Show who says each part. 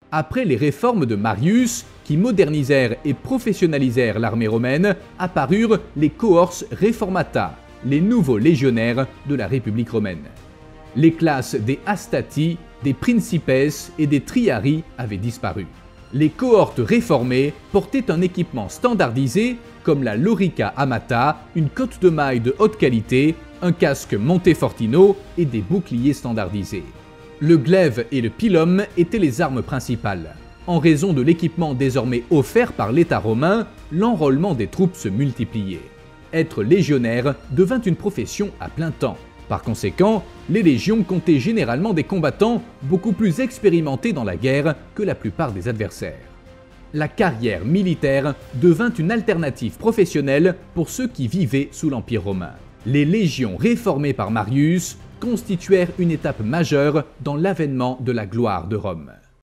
Speaker 1: Après les réformes de Marius, qui modernisèrent et professionnalisèrent l'armée romaine, apparurent les cohors reformata, les nouveaux légionnaires de la République romaine. Les classes des Hastati, des Principes et des Triarii avaient disparu. Les cohortes réformées portaient un équipement standardisé comme la lorica amata, une cotte de mailles de haute qualité, un casque Montefortino et des boucliers standardisés. Le glaive et le pilum étaient les armes principales. En raison de l'équipement désormais offert par l'État romain, l'enrôlement des troupes se multipliait. Être légionnaire devint une profession à plein temps. Par conséquent, les légions comptaient généralement des combattants beaucoup plus expérimentés dans la guerre que la plupart des adversaires. La carrière militaire devint une alternative professionnelle pour ceux qui vivaient sous l'Empire romain. Les légions réformées par Marius constituèrent une étape majeure dans l'avènement de la gloire de Rome.